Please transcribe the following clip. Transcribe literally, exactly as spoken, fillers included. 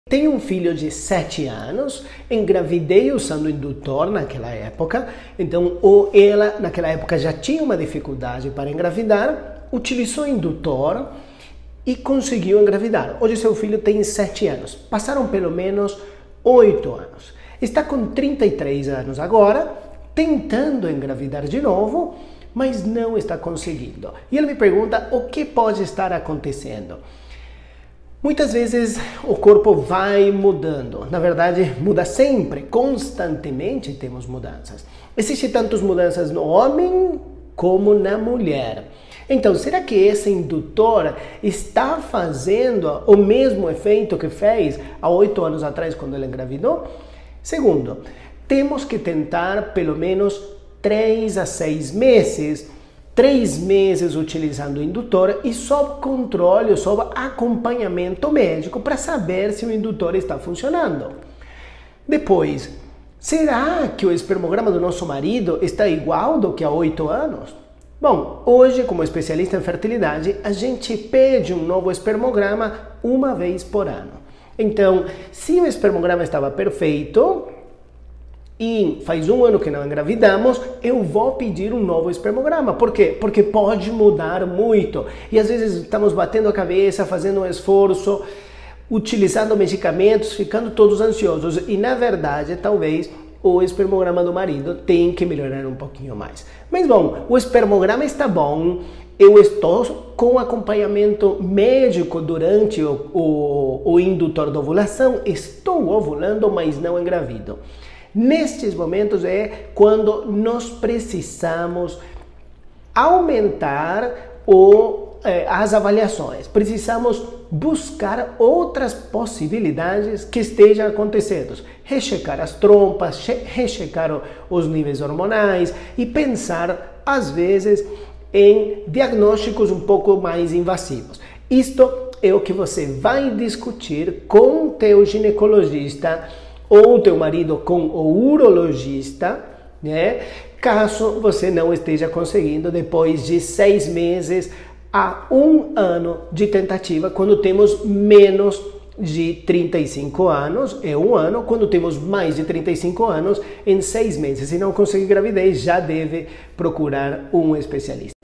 Tenho um filho de sete anos, engravidei usando indutor naquela época, então ou ela naquela época já tinha uma dificuldade para engravidar, utilizou indutor e conseguiu engravidar. Hoje seu filho tem sete anos, passaram pelo menos oito anos. Está com trinta e três anos agora, tentando engravidar de novo, mas não está conseguindo. E ele me pergunta o que pode estar acontecendo. Muitas vezes o corpo vai mudando, na verdade muda sempre, constantemente temos mudanças. Existem tantas mudanças no homem como na mulher. Então, será que esse indutor está fazendo o mesmo efeito que fez há oito anos atrás quando ele engravidou? Segundo, temos que tentar pelo menos três a seis meses Três meses utilizando o indutor e sob controle, sob acompanhamento médico para saber se o indutor está funcionando. Depois, será que o espermograma do nosso marido está igual do que há oito anos? Bom, hoje, como especialista em fertilidade, a gente pede um novo espermograma uma vez por ano. Então, se o espermograma estava perfeito e faz um ano que não engravidamos, eu vou pedir um novo espermograma. Por quê? Porque pode mudar muito. E às vezes estamos batendo a cabeça, fazendo um esforço, utilizando medicamentos, ficando todos ansiosos. E na verdade, talvez o espermograma do marido tem que melhorar um pouquinho mais. Mas bom, o espermograma está bom. Eu estou com acompanhamento médico durante o, o, o indutor da ovulação. Estou ovulando, mas não engravido. Nestes momentos é quando nós precisamos aumentar o, eh, as avaliações. Precisamos buscar outras possibilidades que estejam acontecendo. Rechecar as trompas, rechecar os níveis hormonais e pensar, às vezes, em diagnósticos um pouco mais invasivos. Isto é o que você vai discutir com o teu ginecologista ou teu marido com o urologista, né? Caso você não esteja conseguindo depois de seis meses a um ano de tentativa, quando temos menos de trinta e cinco anos, é um ano, quando temos mais de trinta e cinco anos, em seis meses. Se não conseguir gravidez, já deve procurar um especialista.